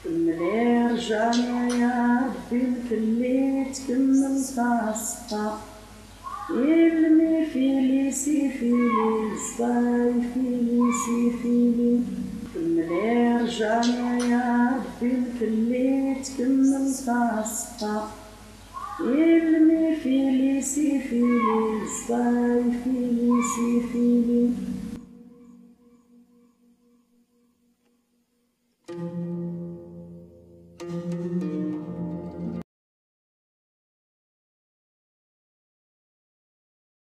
كملي رجعنا يا ربي الكلي تكمل الصفا يلمي فيلي سيفيلي صباي فيلي سيفيلي كملي رجعنا يا ربي الكلي تكمل الصفا يلمي فيلي سيفيلي صباي فيلي سيفيلي